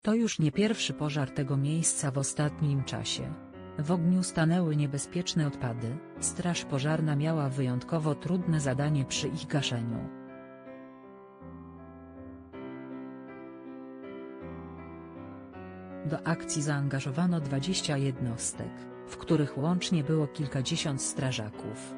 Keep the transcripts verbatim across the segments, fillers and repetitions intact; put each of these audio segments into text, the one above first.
To już nie pierwszy pożar tego miejsca w ostatnim czasie. W ogniu stanęły niebezpieczne odpady, straż pożarna miała wyjątkowo trudne zadanie przy ich gaszeniu. Do akcji zaangażowano dwadzieścia jednostek, w których łącznie było kilkadziesiąt strażaków.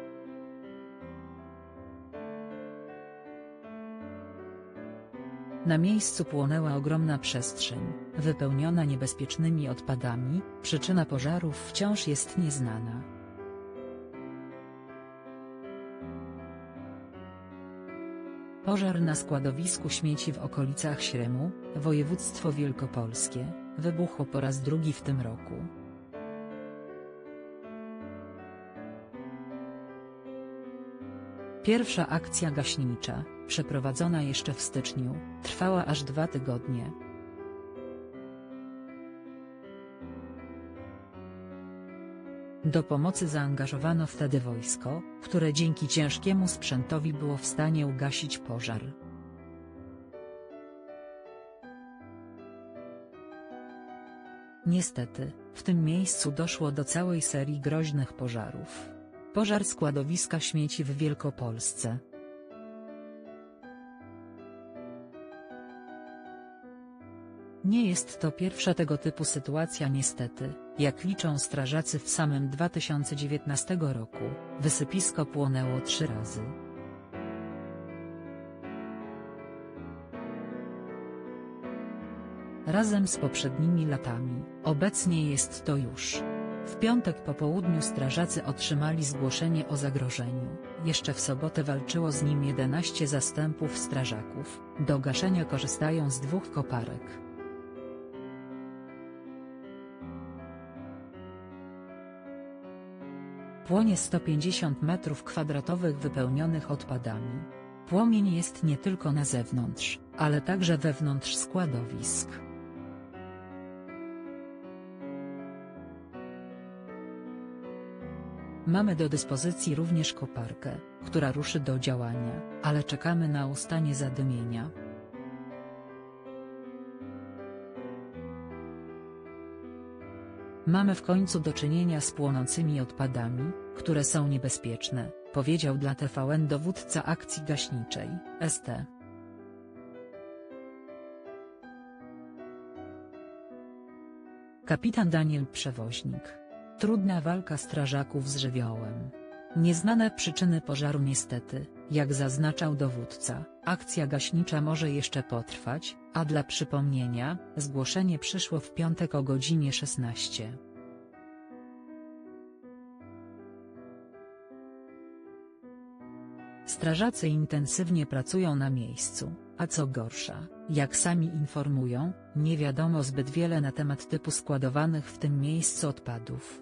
Na miejscu płonęła ogromna przestrzeń, wypełniona niebezpiecznymi odpadami, przyczyna pożarów wciąż jest nieznana. Pożar na składowisku śmieci w okolicach Śremu, województwo wielkopolskie, wybuchł po raz drugi w tym roku. Pierwsza akcja gaśnicza, przeprowadzona jeszcze w styczniu, trwała aż dwa tygodnie. Do pomocy zaangażowano wtedy wojsko, które dzięki ciężkiemu sprzętowi było w stanie ugasić pożar. Niestety, w tym miejscu doszło do całej serii groźnych pożarów. Pożar składowiska śmieci w Wielkopolsce. Nie jest to pierwsza tego typu sytuacja niestety, jak liczą strażacy w samym dwa tysiące dziewiętnastym roku, wysypisko płonęło trzy razy. Razem z poprzednimi latami, obecnie jest to już. W piątek po południu strażacy otrzymali zgłoszenie o zagrożeniu, jeszcze w sobotę walczyło z nim jedenaście zastępów strażaków, do gaszenia korzystają z dwóch koparek. Płonie sto pięćdziesiąt metrów kwadratowych wypełnionych odpadami. Płomień jest nie tylko na zewnątrz, ale także wewnątrz składowisk. Mamy do dyspozycji również koparkę, która ruszy do działania, ale czekamy na ustanie zadymienia. Mamy w końcu do czynienia z płonącymi odpadami, które są niebezpieczne, powiedział dla T V N dowódca akcji gaśniczej, S T. Kapitan Daniel Przewoźnik. Trudna walka strażaków z żywiołem. Nieznane przyczyny pożaru niestety, jak zaznaczał dowódca, akcja gaśnicza może jeszcze potrwać, a dla przypomnienia, zgłoszenie przyszło w piątek o godzinie szesnastej. Strażacy intensywnie pracują na miejscu, a co gorsza, jak sami informują, nie wiadomo zbyt wiele na temat typu składowanych w tym miejscu odpadów.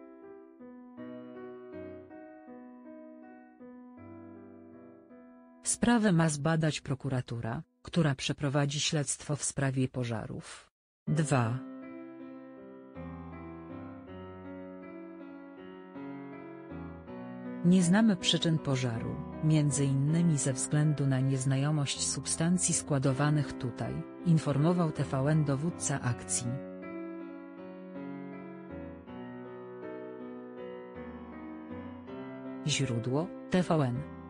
Sprawę ma zbadać prokuratura, która przeprowadzi śledztwo w sprawie pożarów. dwa. Nie znamy przyczyn pożaru, między innymi ze względu na nieznajomość substancji składowanych tutaj, informował T V N dowódca akcji. Źródło: T V N.